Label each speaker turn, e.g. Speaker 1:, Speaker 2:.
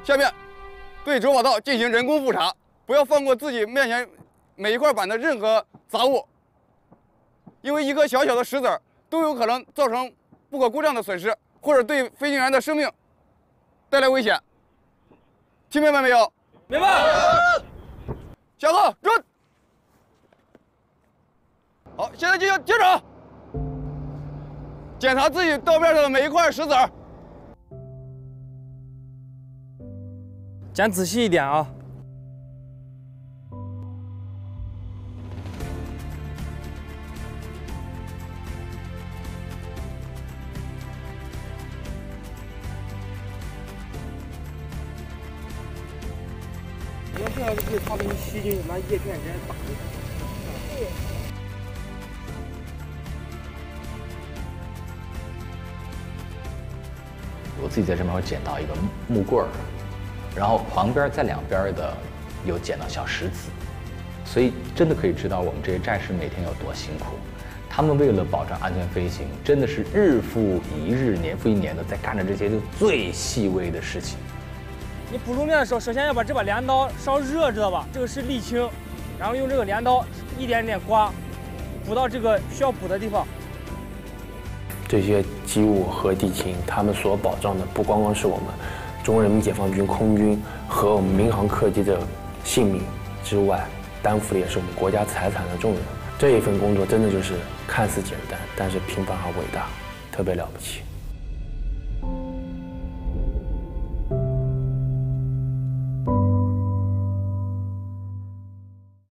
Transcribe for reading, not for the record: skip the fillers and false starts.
Speaker 1: 下面，对主跑道进行人工复查，不要放过自己面前每一块板的任何杂物，因为一颗小小的石子儿都有可能造成不可估量的损失，或者对飞行员的生命带来危险。听明白没有？
Speaker 2: 明白。
Speaker 1: 向后准。好，现在进行接掌，检查自己道面上的每一块石子儿。
Speaker 2: 捡仔细一点啊！
Speaker 3: 你要这样就可以它给你吸进去，拿叶片直接打进去。
Speaker 4: 我自己在这边会捡到一个木棍儿，然后旁边在两边的有捡到小石子，所以真的可以知道我们这些战士每天有多辛苦。他们为了保障安全飞行，真的是日复一日、年复一年的在干着这些就最细微的事情。
Speaker 2: 你补路面的时候，首先要把这把镰刀烧热，知道吧？这个是沥青，然后用这个镰刀一点点刮，补到这个需要补的地方。
Speaker 3: 这些机务和地勤，他们所保障的不光光是我们中国人民解放军空军和我们民航客机的性命之外，担负的也是我们国家财产的重任。这一份工作真的就是看似简单，但是平凡而伟大，特别了不起。